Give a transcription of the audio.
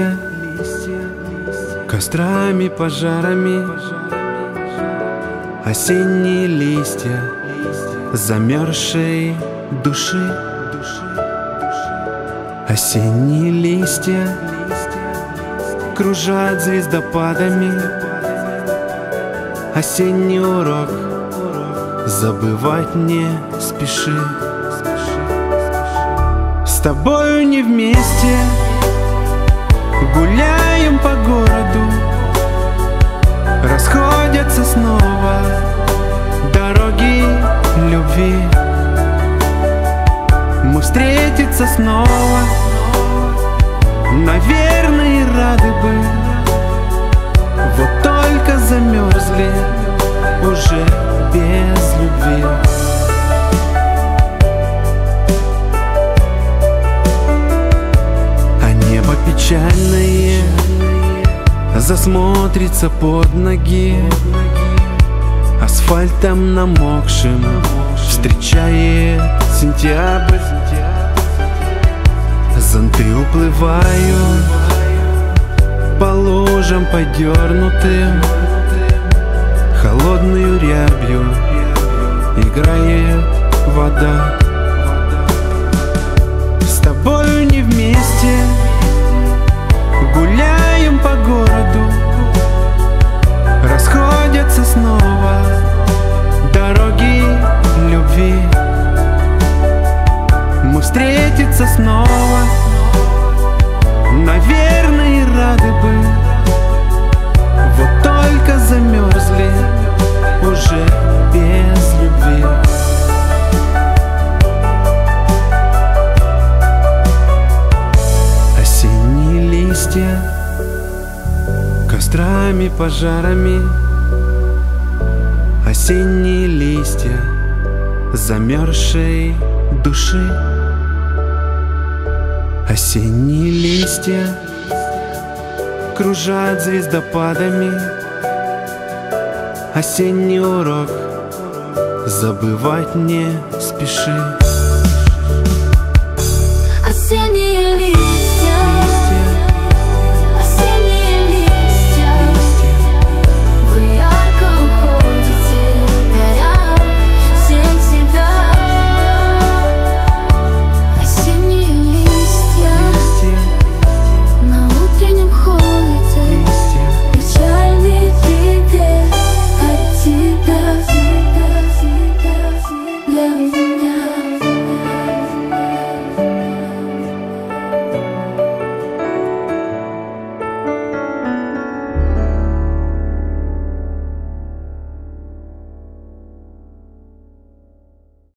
листья, кострами, пожарами. Осенние листья замерзшей души. Осенние листья кружат звездопадами. Осенний урок забывать не спеши. С тобою не вместе гуляем по городу. Расходятся снова дороги любви. Мы встретиться снова, наверное, рады бы. Вот только замерзли уже без любви. А небо печальное засмотрится под ноги. Асфальтом намокшим встречает сентябрь. Зонты уплывают по лужам подернутым. Холодную рябью играет вода. С тобою не вместе гуляем по городу. Расходятся снова дороги любви. Мы встретиться снова, наверное, рады бы. Вот только замерзли уже без любви. Осенние листья кострами, пожарами. Осенние листья замерзшей души. Осенние листья кружат звездопадами. Осенний урок забывать не спеши.